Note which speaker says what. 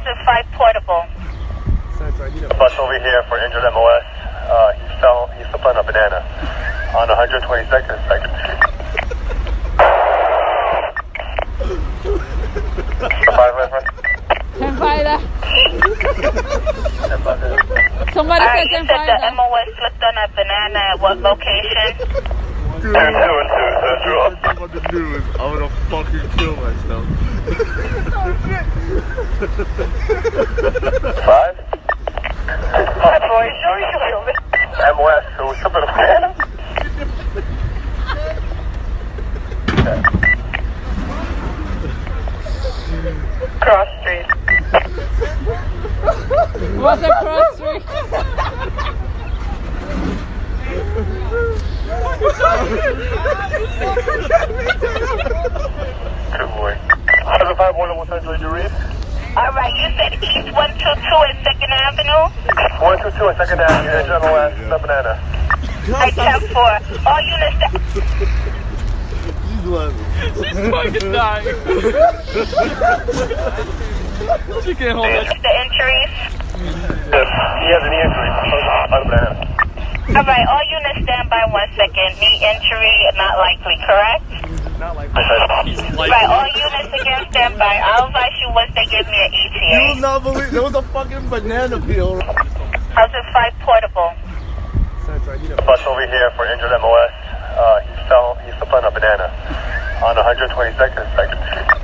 Speaker 1: How's it 5 portable?
Speaker 2: Bus over here for injured MOS. He slipped on a banana on 122nd Street.
Speaker 3: Somebody said
Speaker 1: you said the MOS slipped on a banana at what location?
Speaker 2: Dude,
Speaker 4: I'm on the news. I'm gonna fucking kill myself.
Speaker 2: Five?
Speaker 1: My boy, show you killed it.
Speaker 2: MOS, so we slipped on a banana?
Speaker 1: Cross Street.
Speaker 3: What's a cross street?
Speaker 2: Good boy. How's the 5 1 Central, you read?
Speaker 1: Alright, you said East 122 and 2nd Avenue?
Speaker 2: 122 and 2nd Avenue, injured MOS, the banana.
Speaker 1: I 10-4. All units that...
Speaker 4: She's fucking dying. She can't hold that.
Speaker 1: The injuries?
Speaker 2: Yes, he has a knee injury on the banana.
Speaker 1: Alright, all units stand by 1 second. Knee injury, not likely, correct?
Speaker 4: Not like
Speaker 1: Right, all units again stand by. I'll advise you once they give me an ETA.
Speaker 4: You will not believe there was a fucking banana peel.
Speaker 1: How's it 5 portable?
Speaker 2: Bus over here for injured MOS. He slipped on a banana on 122nd Street.